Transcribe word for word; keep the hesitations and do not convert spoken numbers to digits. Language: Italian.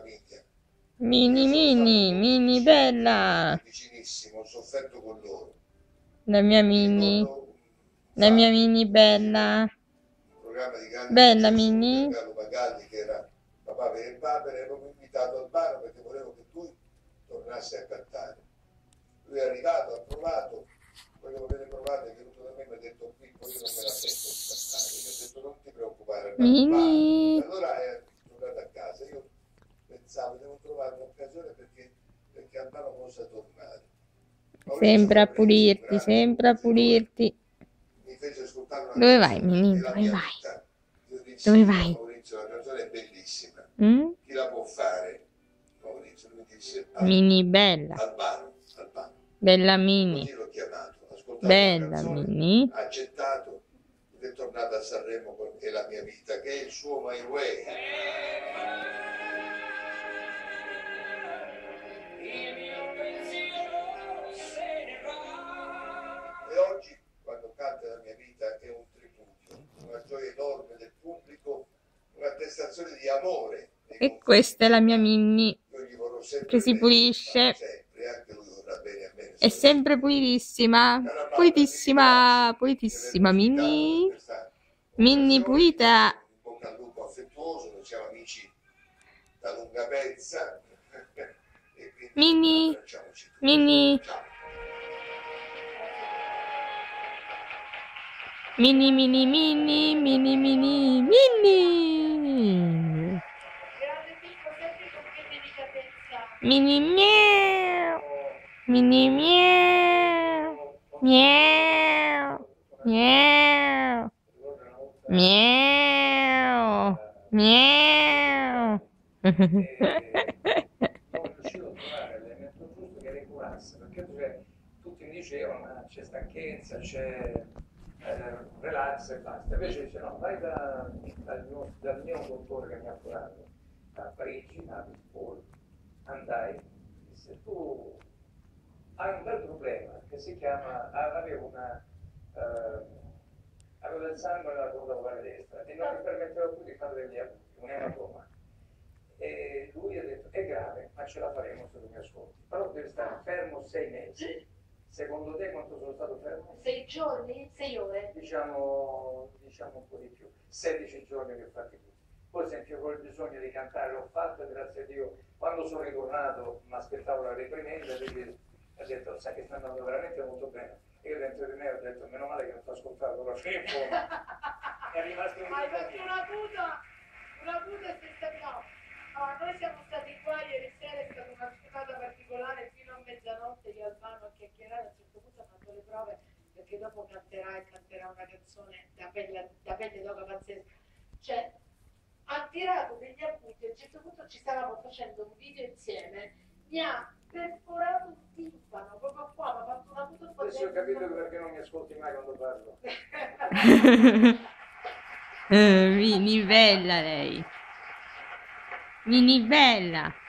famiglia. Mini, mini, mini bella. Vicinissimo, ho sofferto con loro. La mia mini. La mia mini bella. Un programma di grande Bella successo con mini. Carlo Magalli, che era papà per il papere, ero invitato al bar perché volevo che lui tornasse a cantare. Lui è arrivato, ha provato, poi dopo aver provato è venuto da me e mi ha detto qui poi io non me la sento di cantare. Io ho detto non ti preoccupare, Mini. e allora è tornato a casa. Io pensavo devo trovare un'occasione perché, perché Albano possa tornare. Sempre a pulirti, sempre a pulirti. Mi fece ascoltare una Dove vai, canzone, Mini? è la Dove mia vai? vita. Io dissi, Dove vai? Maurizio, la canzone è bellissima. Mm? Chi la può fare? Maurizio, lui disse Mini bella. Albano, Albano. Bella mini. Così l'ho chiamato, ha ascoltato Bella la canzone, mini. ha accettato ed è tornato a Sanremo con È la mia vita, che è il suo My Way. E oggi, quando canta La mia vita, è un tripudio, una gioia enorme del pubblico, un'attestazione di amore. E questa è la mia mini. Io gli vorrò sempre Che si bene, pulisce. sempre, anche lui vorrà bene a me. È sempre pulitissima. Pulitissima, pulitissima, mini. Mini pulita. In bocca al lupo affettuoso, noi siamo amici da lunga pezza. E quindi Mini. abbracciamoci tutti. Mini. Ciao. Mini, mini, mini, mini, mini, mini. Mini miau. Mini miau. Miau. Miau. Miau. Miau. Non riuscivo a trovare l'elemento giusto che regolasse, perché cioè, tutti mi dicevano ma c'è stanchezza, c'è eh, relax e basta. Invece dice no, vai da, dal, mio, dal mio dottore che mi ha curato a Parigi, a Paul, andai, disse tu hai un bel problema che si chiama, avevo una eh, avevo del sangue nella coda vocale destra e non mi permetteva più di fare degli abusi, un ematoma. E lui ha detto è grave, ma ce la faremo se tu mi ascolti. Però devi stare fermo sei mesi. Secondo te quanto sono stato fermo? Sei giorni? Sei ore? Diciamo, diciamo un po' di più. sedici giorni che ho fatti tutti. Poi sentivo il bisogno di cantare, l'ho fatto, grazie a Dio. Quando sono ritornato mi aspettavo la reprimenda e lui ha detto sai che sta andando veramente molto bene. E io dentro di me ho detto meno male che non ti ho ascoltato la fine in fondo. È rimasto un Hai fatto una puta! Una puta e sei stato no! No, noi siamo stati qua ieri sera, è stata una giornata particolare fino a mezzanotte io e Albano a chiacchierare, a un certo punto ho fatto le prove perché dopo canterà e canterà una canzone da pelle, da pelle d'oca pazzesca. Cioè, ha tirato degli appunti, a un certo punto ci stavamo facendo un video insieme, mi ha perforato un timpano, proprio qua, mi ha fatto una puta qua. Adesso ho capito perché non mi ascolti mai quando parlo. Eh, Mini bella lei. Mini bella.